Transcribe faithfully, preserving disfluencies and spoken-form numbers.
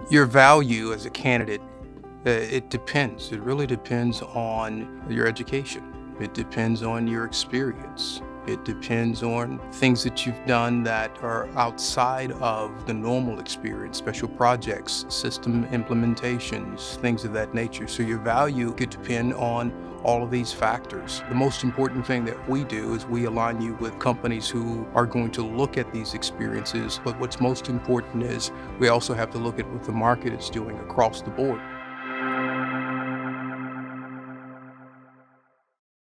Your value as a candidate, uh, it depends. It really depends on your education. It depends on your experience. It depends on things that you've done that are outside of the normal experience, special projects, system implementations, things of that nature. So your value could depend on all of these factors. The most important thing that we do is we align you with companies who are going to look at these experiences, but what's most important is we also have to look at what the market is doing across the board.